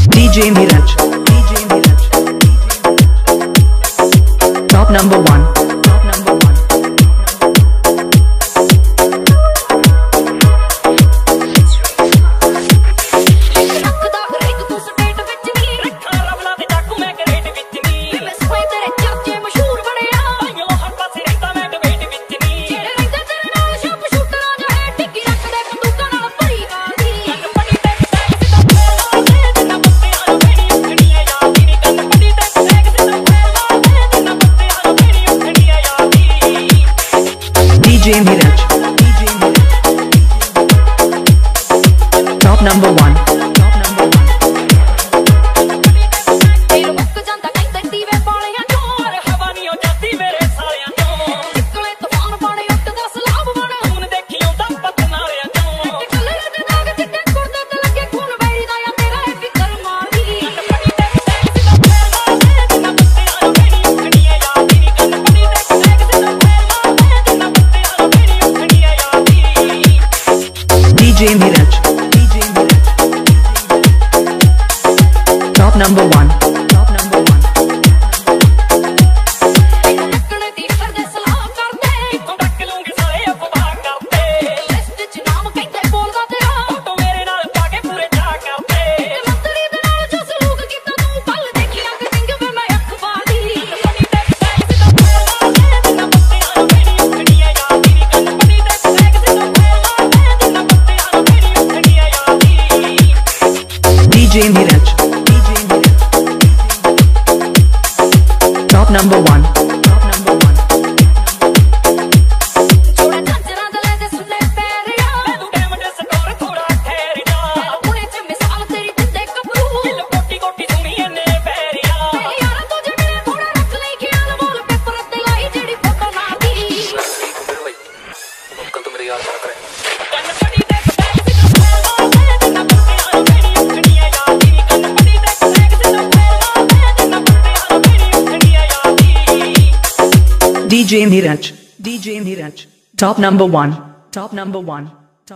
DJ Miraj. Top number 1. DJ Miraj. Top number 1. DJ Miraj. Top number 1. DJ Miraj. Top number 1. DJ Miraj. Top number 1. Top number 1.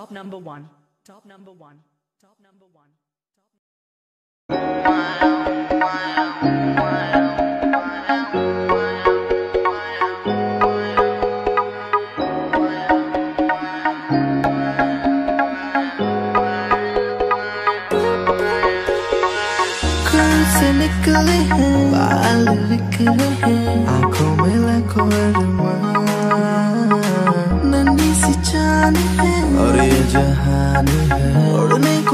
से निकले हैं बाल बिखरे हैं आँखों में लाखों अरमान नन्ही सी चांद है और ये जहान है उड़ने